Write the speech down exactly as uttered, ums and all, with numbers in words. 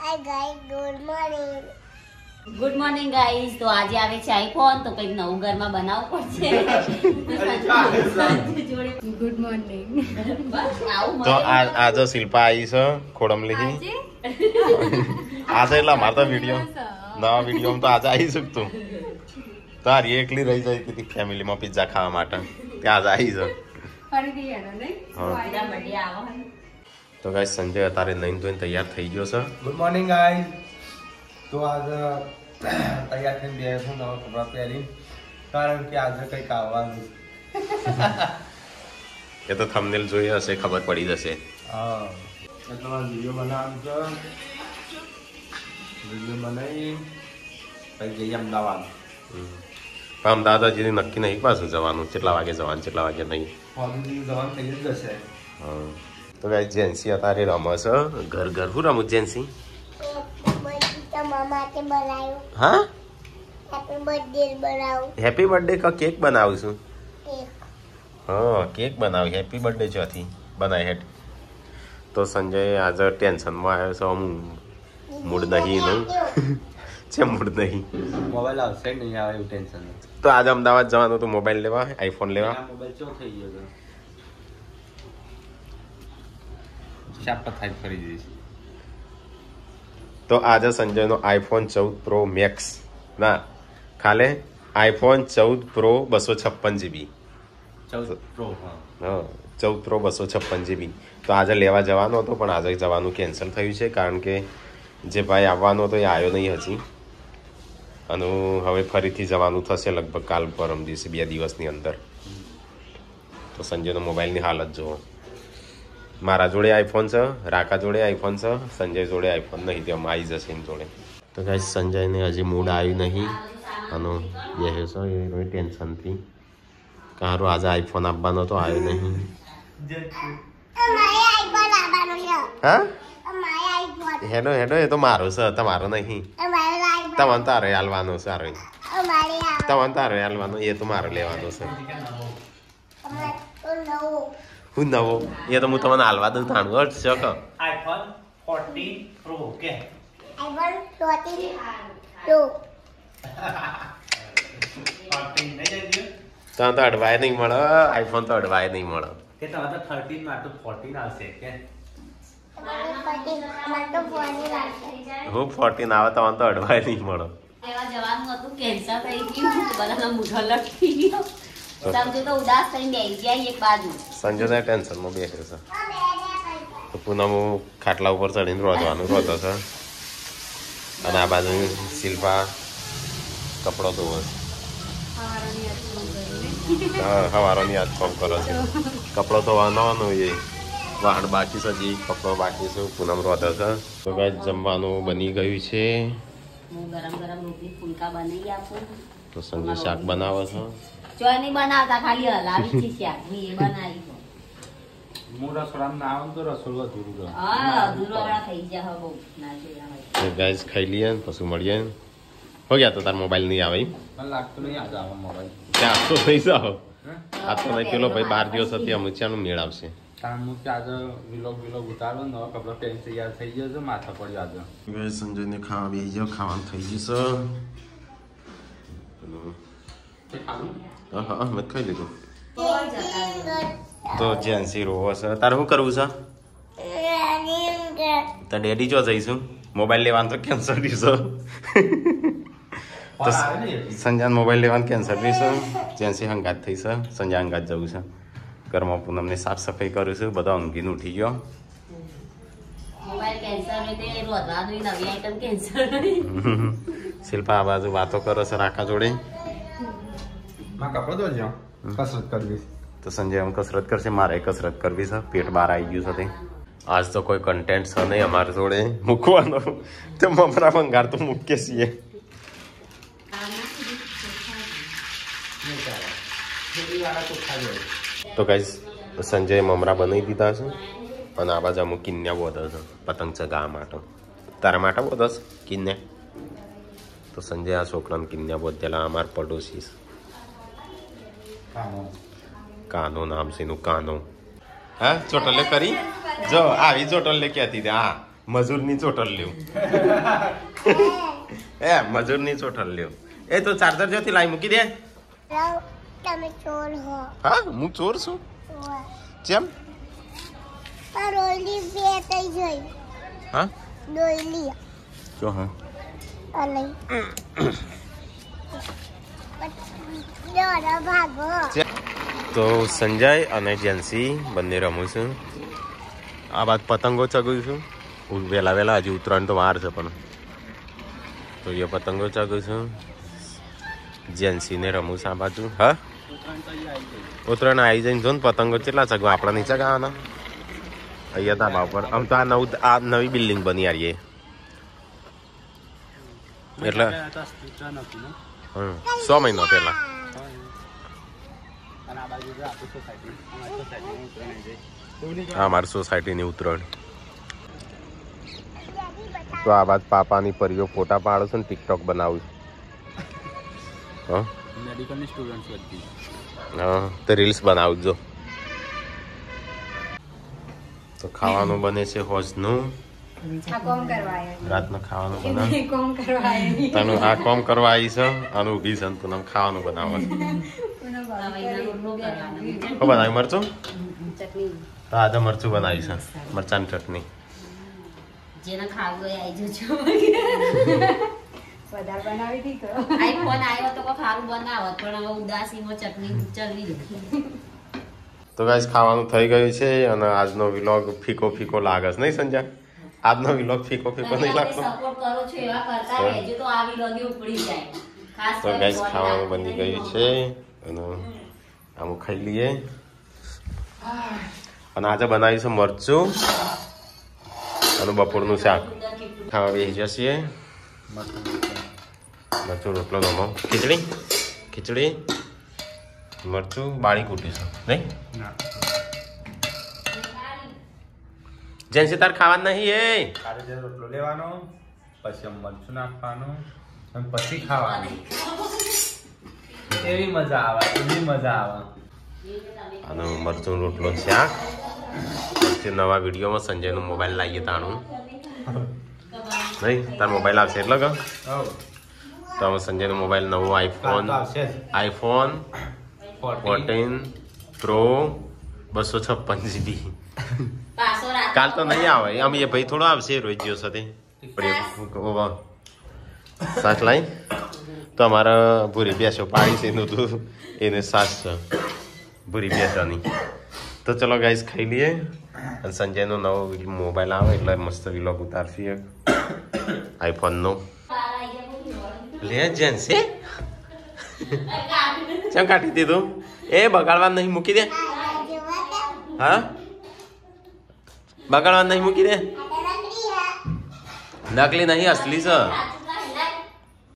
हाय guys good morning good morning guys तो आज આવે છે આઈફોન તો કઈક નવું ઘરમાં બનાવવું પડશે ગુડ મોર્નિંગ તો આ આ જો શિલ્પા આવી છે ખોડમલી થી આજે એટલે માર તો વિડિયો નવા વિડિયો તો આજે આવી શકતું તારી એકલી રહી જાય હતી ફેમિલી માં પિઝા ખાવા માટે ત્યાં આજે આવી છે ફરીથી હેડો નહીં વાયદા બર્થડે આવો તો ગાઈસ સંજય અત્યારે નઈન ધોઈને તૈયાર થઈ ગયો છે ગુડ મોર્નિંગ ગાઈસ તો આજ તૈયાર થઈને બે છું નવા કપડાં પહેરી કારણ કે આજે કંઈક આવવાનું એ તો થંબનેલ જોઈ હશે ખબર પડી જશે હા એટલે વિડીયો બનાવવાનું છે વિડીયો બનાવી પછી જઈએ અમદાવાદ પણ અમદાવાદ હજી નક્કી નહીં પાછું જવાનું કેટલા વાગે જવાનું કેટલા વાગે નહીં ફોર્મથી જવાનું થઈ જ જશે હા તો ગાઈસ જેન્સી અત્યારે રમે છે ઘર ઘર હું રમું જેન્સી मामा के बनायो हाँ हैप्पी बर्थडे बनाओ हैप्पी बर्थडे का केक बनाવું છું केक હા કેક બનાવ હેપી બર્થડે ચોથી બનાય હેટ તો સંજય આજે ટેન્શનમાં આવ્યો છે હું મૂડ નહીં નું છે મૂડ નહીં મોબાઈલ આવશે નહીં આવે એવું ટેન્શન તો આજે અમદાવાદ જવાનું તો મોબાઈલ લેવા આઈફોન લેવા મોબાઈલ ચો થઈ ગયો છે શાપ થાય ફરી જઈશ તો આજે સંજયનો આઈફોન ચૌદ પ્રો મેક્સ ના ખાલે આઈફોન ચૌદ પ્રો બસો છપ્પન જીબી ચૌદ પ્રો હા ચૌદ પ્રો બસો છપ્પન જીબી તો આજે લેવા જવાનો હતો પણ આજે જવાનું કેન્સલ થયું છે કારણ કે જે ભાઈ આવવાનો હતો એ આવ્યો નહીં હજી અને હવે ફરીથી જવાનું થશે લગભગ કાલ પરમ દિવસે બે દિવસની અંદર તો સંજયનો મોબાઈલની હાલત જુઓ મારા જોડે આઈફોન છે રાકા જોડે આઈફોન છે સંજય જોડે આઈફોન નહીં તેમાં આવી જશે એની જોડે તો ગાઈસ સંજયને હજી મૂડ આવ્યું નહીં અને બે છે એ ટેન્શનથી કારો આજે આઈફોન આપવાનો તો આવ્યો નહીં हमारे आईफोन आबानो है હા हमारे आईफोन હેડો હેડો એ તો મારો છે તમારો નહીં हमारे आईफोन તમને તારે હાલવાનો સારો हमारे તમને તારે હાલવાનો એ તો મારે લેવાનો છે हमारे तो नो હું નવો એ તો હું તમને હાલવા દઉં તાણું અર્થ છે કે આઈફોન ફોર્ટીન પ્રો કે आईफोन फोर्टीन प्रो ફોર્ટીન નહીં જઈ તને તો અડવાય નહીં મળે આઈફોન તો અડવાય નહીં મળે કે તમારે તો થર્ટીન માં તો ફોર્ટીન આવશે કે हमारे फोर्टीन हमारे तो फोर्टीन आते હું ફોર્ટીન આવે તો તો અડવાય નહીં મળે લેવા જવાનું હતું કેન્સલ થઈ ગયું બધાનો મૂઢો લટકી ગયો સમજો તો ઉદાસ થઈને બેસી જાય એક બાજુ સંજય ટેન્શનમાં બેસે છે તો પૂનમ ખાટલા ઉપર ચડીને રોધવાનું રોતો છે અને આ બાજુ શિલ્પા કપડો ધોવે હા હવારોની યાદ ફોન કરો છે કપડો ધોવાનો એ વાહણ બાકી છે હજી કપડો બાકી છે પૂનમ રોધે છે તો ગાઈસ જમવાનું બની ગયું છે હું ગરમ ગરમ રોટલી ફુલકા બનાવી આપું તો સંજય શાક બનાવે છે ચોય નહીં બનાવતા ખાલી હલાવી છે શાક હું એ બનાવી દઉં હું રસોડામાં ના આવું તો રસોડું અધૂરું રહે હા અધૂરો વાળા થઈ ગયા હવે બહુ ના જોયા હોય તો ગાઈસ ખાઈ લઈએ પછી મળીએ હો ગયા તો તાર મોબાઈલ નહીં આવે મને લાગતું નહીં આજે આવા મોબાઈલ ત્યાં તો થઈ જાઓ આ તો નહીં પેલો ભાઈ બાર દિવસ હતી અમે ત્યાંનું મેળ આવશે કારણ હું કે આજે વિલોગ વિલોગ ઉતારો નવા કપડા પહેરી તૈયાર થઈ ગયો છે માથા પડ્યો આજે સંજયને ખાવા બેસી જાઓ ખાવાનું થઈ ગયું છે હા હા મેં ખાઈ લીધું તો જેન્સી રોવો છે તારે શું કરવું છે તો ડેડી જો જઈશું મોબાઈલ લેવાનું તો કેન્સર દીધો તો સંજાન મોબાઈલ લેવાનું કેન્સર દીધું જેન્સી હંગાત થઈ છે સંજા હંગાત જવું છે ઘરમાં પૂનમને સાફ સફાઈ કરું છું બધા ઊંઘીને ઉઠી ગયો મોબાઈલ કેન્સર હોય તે રોધવાનું નવી આઈટમ કેન્સર શિલ્પા આ બાજુ વાતો કરે છે રાકા જોડે માં કપડો ધોજો કસરત કરવી તો સંજય એમ કસરત કરશે મારે કસરત કરવી છે પેટ બહાર આવી ગયું છે તે આજ તો કોઈ કન્ટેન્ટ છે નહીં અમારી જોડે મૂકવાનો તો મમરા ભંગાર તો મૂકીએ છીએ તો ગાઈસ સંજય મમરા બનાવી દીધા છે અને આ બાજુ અમુક કિન્યા બોધે છે પતંગ ચગાવવા માટે તારા માટે બોધે છે કિન્યા તો સંજય આ છોકરાને કિન્યા બોધેલા અમાર પડોશી છે કાનો નામ છે એનું કાનો હા ચોટલે કરી જો આવી ચોટલે કહેતી હતી હા મજૂરની ચોટલ લ્યો એ મજૂરની ચોટલ લ્યો એ તો ચાર્જર જોથી લાઈ મૂકી દે રાવ તમે ચોર હો હા હું ચોર છું કેમ રોલી બે થઈ ગઈ હા ડોયલી જો હા અલે ડોરા ભાગો તો સંજય અને જેન્સી બંને રમું છું આ બાદ પતંગો ચગું છું વહેલા વહેલા હજી ઉત્તરાયણ તો વાર છે પણ તો એ પતંગો ચગું છું જેન્સીને રમું છું આ બાજુ હા ઉત્તરાયણ આવી જઈને જો ને પતંગો કેટલા ચગવા આપણા નહીં ચગાવવાના અહીંયા ધાબા પર આમ તો આ નવું આ નવી બિલ્ડિંગ બની આવીએ એટલે હમ સો મહિના પહેલા હા મારી સોસાયટીની ઉત્તરાયણ તો આ બાદ પાપાની પરીઓ ફોટા પાડું છું ને ટિકટોક બનાવું છું મેડિકલની સ્ટુડન્ટ હતી હા તો રીલ્સ બનાવજો તો ખાવાનું બને છે હોજનું રાતનું ખાવાનું બનાવે તને આ કોમ કરવા આવી છે અને ઊભી છે તું ખાવાનું બનાવે શું બનાવ્યું મરચું હા આજે મરચું બનાવી છે મરચાની ચટણી જેને ખાવું હોય આવી જજો વધારે બનાવી દીધો આઈફોન આવ્યો તો કોઈ ખારું બનાવત પણ હવે ઉદાસીમાં ચટણી ચલવી દીધી તો ગાઈસ ખાવાનું થઈ ગયું છે અને આજનો વ્લોગ ફીકો ફીકો લાગે છે નહીં સંજય આજનો વ્લોગ ફીકો ફીકો નહીં લાગતો સપોર્ટ કરો છો એવા કરતા રહેજો તો આ વ્લોગ ઉપડી જાય ખાસ તો ગાઈસ ખાવાનું બની ગયું છે અને આમ ખાઈ લઈએ અને આજે બનાવ્યું છે મરચું અને બપોરનું શાક ખાવા બેસી જશે મરચું રોટલો નમો ખીચડી ખીચડી મરચું બાળી કૂટીશું નહીં જેન્સી તાર ખાવાનું નહીં એ આજે રોટલો લેવાનો પછી મરચું નાખવાનું અને પછી ખાવાનું એવી મજા આવે એવી મજા આવે અને મરચું રોટલો શાક પછી નવા વિડીયોમાં સંજયનો મોબાઈલ લાવીએ તાણું નહીં તાર મોબાઈલ આવશે એટલે કે તો અમે સંજયનો મોબાઈલ નવો આઈફોન આઈફોન ફોર્ટીન પ્રો બસો છપ્પન જીબી કાલ તો નહીં આવે અમે એ ભાઈ થોડો આવશે રોજ દિવસ સાથે સાસ લાઈ તો અમારા ભૂરી બેસો પાણી છે એનું તો એને સાસ છે ભૂરી બેસવાની તો ચલો ગાઈસ ખાઈ લઈએ અને સંજયનો નવો મોબાઈલ આવે એટલે મસ્ત વિલોગ ઉતારશી આઈફોનનો લે જેન્સી કેમ કાઢી દીધું એ બગાડવા નહીં મૂકી દે હા બગાડવા નહીં મૂકી દે નકલી નહીં અસલી છે